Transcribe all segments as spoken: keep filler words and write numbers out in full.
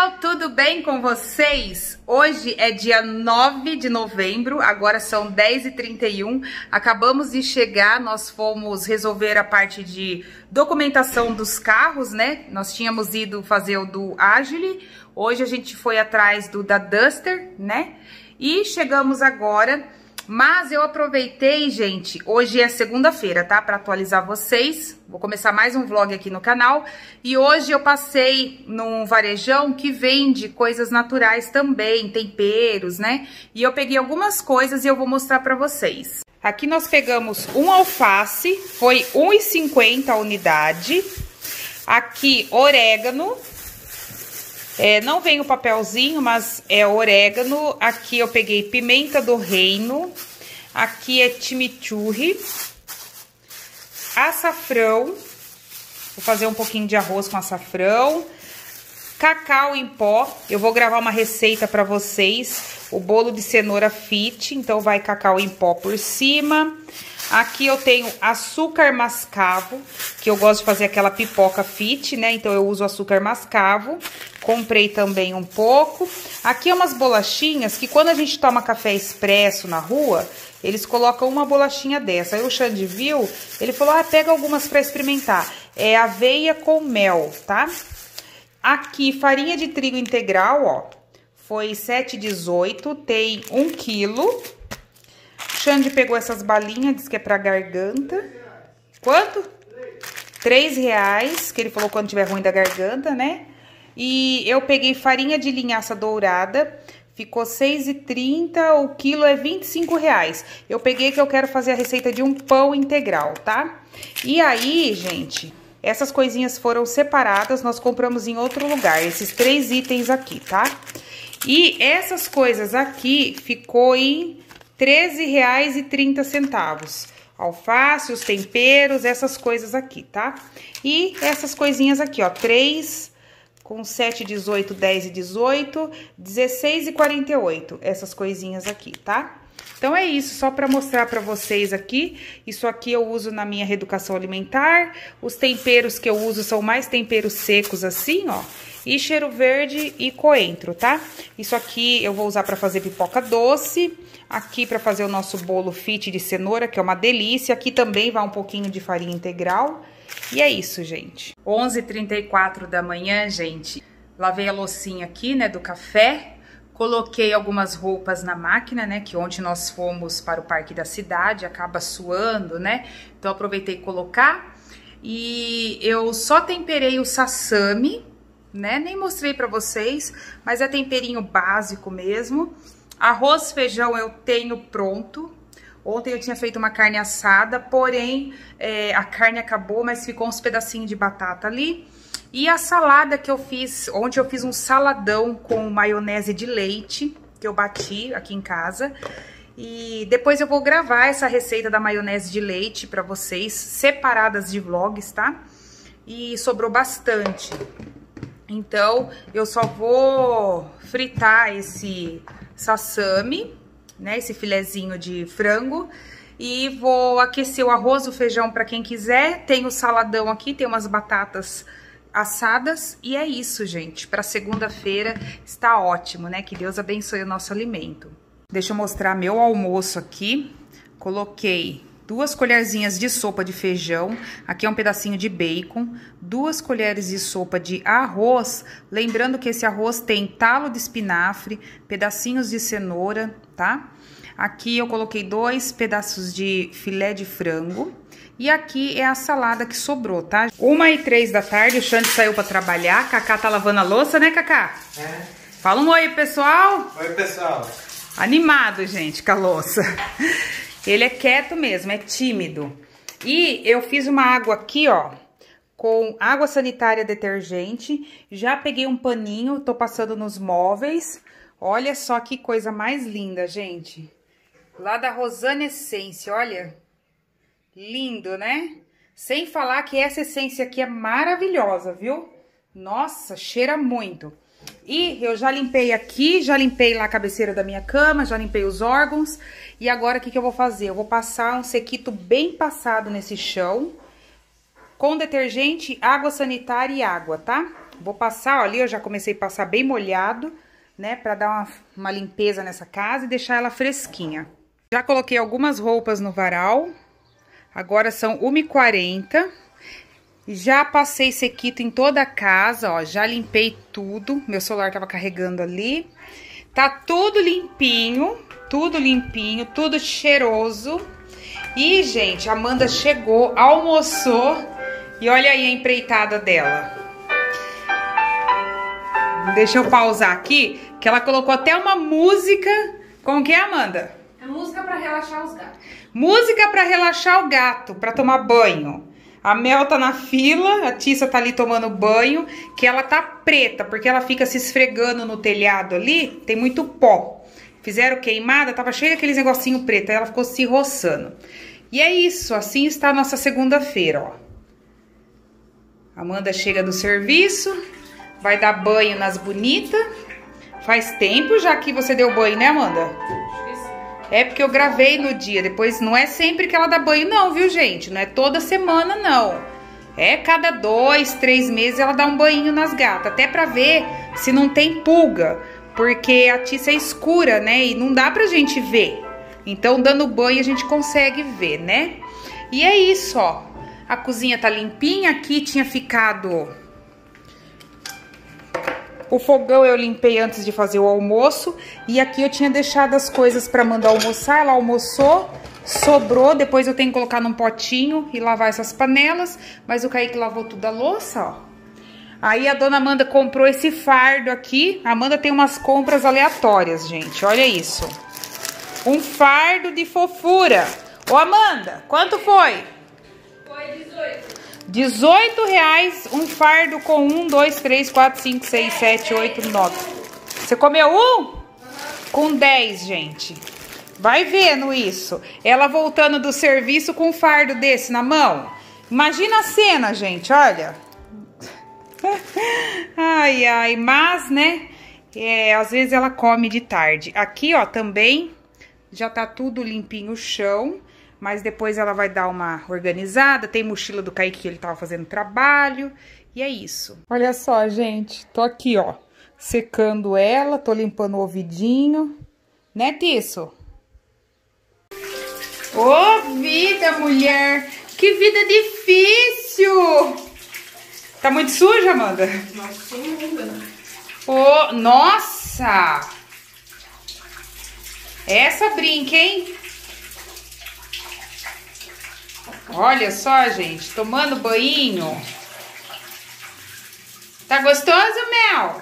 pessoal, tudo bem com vocês? Hoje é dia nove de novembro, agora são dez e trinta e um, acabamos de chegar, nós fomos resolver a parte de documentação dos carros, né? Nós tínhamos ido fazer o do Agile, hoje a gente foi atrás do da Duster, né? E chegamos agora, mas eu aproveitei, gente, hoje é segunda-feira, tá? Para atualizar vocês, vou começar mais um vlog aqui no canal. E hoje eu passei num varejão que vende coisas naturais também, temperos, né? E eu peguei algumas coisas e eu vou mostrar para vocês. Aqui nós pegamos um alface, foi um real e cinquenta a unidade. Aqui, orégano. É, não vem o papelzinho, mas é orégano. Aqui eu peguei pimenta do reino. Aqui é chimichurri. Açafrão. Vou fazer um pouquinho de arroz com açafrão. Cacau em pó. Eu vou gravar uma receita para vocês. O bolo de cenoura fit. Então vai cacau em pó por cima. Aqui eu tenho açúcar mascavo, que eu gosto de fazer aquela pipoca fit, né? Então eu uso açúcar mascavo. Comprei também um pouco. Aqui é umas bolachinhas que quando a gente toma café expresso na rua, eles colocam uma bolachinha dessa. Aí o Xande viu, ele falou, ah, pega algumas para experimentar. É aveia com mel, tá? Aqui, farinha de trigo integral, ó, foi sete reais e dezoito centavos, tem um quilo. Xande pegou essas balinhas, disse que é pra garganta. Quanto? Três reais, que ele falou quando tiver ruim da garganta, né? E eu peguei farinha de linhaça dourada, ficou seis reais e trinta centavos, o quilo é vinte e cinco reais. Eu peguei que eu quero fazer a receita de um pão integral, tá? E aí, gente, essas coisinhas foram separadas, nós compramos em outro lugar, esses três itens aqui, tá? E essas coisas aqui ficou em treze reais e trinta centavos. Alface, os temperos, essas coisas aqui, tá? E essas coisinhas aqui, ó, três com sete, dezoito, dez e dezoito, dezesseis e quarenta e oito, essas coisinhas aqui, tá? Então é isso, só para mostrar para vocês aqui. Isso aqui eu uso na minha reeducação alimentar. Os temperos que eu uso são mais temperos secos assim, ó. E cheiro verde e coentro, tá? Isso aqui eu vou usar para fazer pipoca doce. Aqui para fazer o nosso bolo fit de cenoura, que é uma delícia. Aqui também vai um pouquinho de farinha integral. E é isso, gente. onze e trinta e quatro da manhã, gente. Lavei a loucinha aqui, né, do café. Coloquei algumas roupas na máquina, né, que ontem nós fomos para o parque da cidade, acaba suando, né? Então aproveitei colocar. E eu só temperei o sassami, né? Nem mostrei pra vocês, mas é temperinho básico mesmo. Arroz, feijão eu tenho pronto. Ontem eu tinha feito uma carne assada, porém é, a carne acabou, mas ficou uns pedacinhos de batata ali. E a salada que eu fiz, ontem eu fiz um saladão com maionese de leite, que eu bati aqui em casa. E depois eu vou gravar essa receita da maionese de leite pra vocês, separadas de vlogs, tá? E sobrou bastante. Então, eu só vou fritar esse sassami, né, esse filezinho de frango, e vou aquecer o arroz, o feijão para quem quiser. Tem o saladão aqui, tem umas batatas assadas, e é isso, gente. Para segunda-feira está ótimo, né? Que Deus abençoe o nosso alimento. Deixa eu mostrar meu almoço aqui. Coloquei duas colherzinhas de sopa de feijão, aqui é um pedacinho de bacon, duas colheres de sopa de arroz, lembrando que esse arroz tem talo de espinafre, pedacinhos de cenoura, tá? Aqui eu coloquei dois pedaços de filé de frango, e aqui é a salada que sobrou, tá? Uma e três da tarde, o Xande saiu pra trabalhar, Cacá tá lavando a louça, né, Cacá? É. Fala um oi, pessoal! Oi, pessoal! Animado, gente, com a louça. Ele é quieto mesmo, é tímido. E eu fiz uma água aqui, ó, com água sanitária detergente. Já peguei um paninho, tô passando nos móveis. Olha só que coisa mais linda, gente. Lá da Rosana Essência, olha. Lindo, né? Sem falar que essa essência aqui é maravilhosa, viu? Nossa, cheira muito. E eu já limpei aqui, já limpei lá a cabeceira da minha cama, já limpei os órgãos. E agora o que que eu vou fazer? Eu vou passar um sequito bem passado nesse chão, com detergente, água sanitária e água, tá? Vou passar, ó, ali eu já comecei a passar bem molhado, né? Pra dar uma, uma limpeza nessa casa e deixar ela fresquinha. Já coloquei algumas roupas no varal. Agora são uma e quarenta. Já passei sequito em toda a casa, ó. Já limpei tudo. Meu celular tava carregando ali. Tá tudo limpinho. Tudo limpinho, tudo cheiroso. E, gente, a Amanda chegou, almoçou. E olha aí a empreitada dela. Deixa eu pausar aqui, que ela colocou até uma música. Como que é, Amanda? É música pra relaxar os gatos. Música pra relaxar o gato, pra tomar banho. A Mel tá na fila, a Tissa tá ali tomando banho, que ela tá preta, porque ela fica se esfregando no telhado ali, tem muito pó. Fizeram queimada, tava cheio daqueles negocinho preto, aí ela ficou se roçando. E é isso, assim está a nossa segunda-feira, ó. Amanda chega do serviço, vai dar banho nas bonitas. Faz tempo já que você deu banho, né, Amanda? É porque eu gravei no dia, depois não é sempre que ela dá banho não, viu, gente? Não é toda semana, não. É cada dois, três meses ela dá um banho nas gatas, até pra ver se não tem pulga, porque a tiça é escura, né, e não dá pra gente ver. Então, dando banho a gente consegue ver, né? E é isso, ó. A cozinha tá limpinha, aqui tinha ficado... O fogão eu limpei antes de fazer o almoço. E aqui eu tinha deixado as coisas pra mandar almoçar. Ela almoçou, sobrou. Depois eu tenho que colocar num potinho e lavar essas panelas. Mas o Kaique lavou tudo a louça, ó. Aí a dona Amanda comprou esse fardo aqui. A Amanda tem umas compras aleatórias, gente. Olha isso. Um fardo de fofura. Ô, Amanda, quanto foi? Foi dezoito. dezoito reais um fardo com um, dois, três, quatro, cinco, seis, sete, oito, nove. Você comeu um? Uhum. Com dez, gente. Vai vendo isso. Ela voltando do serviço com um fardo desse na mão. Imagina a cena, gente, olha. Ai, ai, mas, né, é, às vezes ela come de tarde. Aqui, ó, também já tá tudo limpinho o chão. Mas depois ela vai dar uma organizada. Tem mochila do Kaique que ele tava fazendo trabalho. E é isso. Olha só, gente. Tô aqui, ó. Secando ela. Tô limpando o ouvidinho. Né, Tisso? Ô, vida, mulher. Que vida difícil. Tá muito suja, Amanda? Nossa, imunda. Ô, nossa. Essa brinca, hein? Olha só, gente, tomando banho. Tá gostoso, Mel?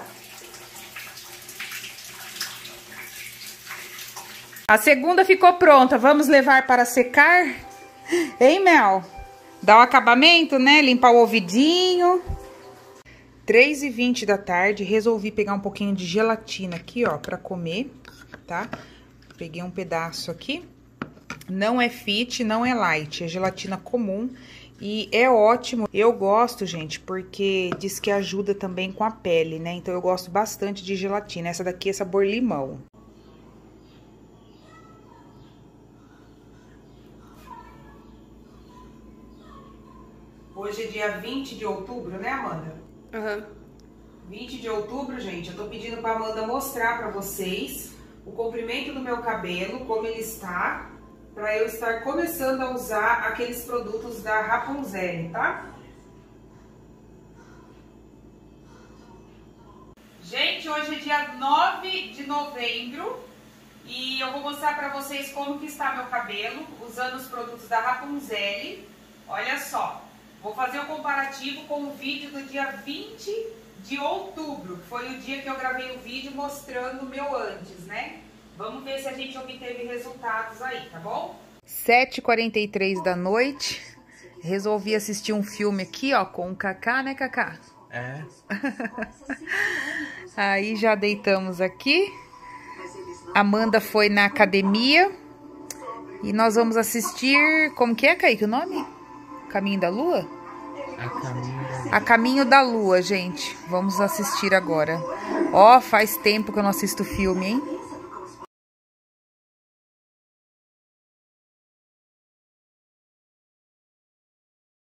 A segunda ficou pronta. Vamos levar para secar? Hein, Mel? Dá o acabamento, né? Limpar o ouvidinho. três e vinte da tarde. Resolvi pegar um pouquinho de gelatina aqui, ó, pra comer, tá? Peguei um pedaço aqui. Não é fit, não é light, é gelatina comum e é ótimo. Eu gosto, gente, porque diz que ajuda também com a pele, né? Então eu gosto bastante de gelatina. Essa daqui é sabor limão. Hoje é dia vinte de outubro, né, Amanda? Aham. Uhum. vinte de outubro, gente, eu tô pedindo pra Amanda mostrar pra vocês o comprimento do meu cabelo, como ele está, para eu estar começando a usar aqueles produtos da Rapunzel, tá? Gente, hoje é dia nove de novembro e eu vou mostrar para vocês como que está meu cabelo, usando os produtos da Rapunzel. Olha só, vou fazer o comparativo com o vídeo do dia vinte de outubro, que foi o dia que eu gravei o vídeo mostrando o meu antes, né? Vamos ver se a gente obteve resultados aí, tá bom? sete e quarenta e três da noite. Resolvi assistir um filme aqui, ó, com o Cacá, né, Cacá? É. Aí já deitamos aqui. Amanda foi na academia. E nós vamos assistir... Como que é, Kaique, o nome? Caminho da Lua? A Caminho da Lua. A Caminho da Lua, gente. Vamos assistir agora. Ó, faz tempo que eu não assisto filme, hein?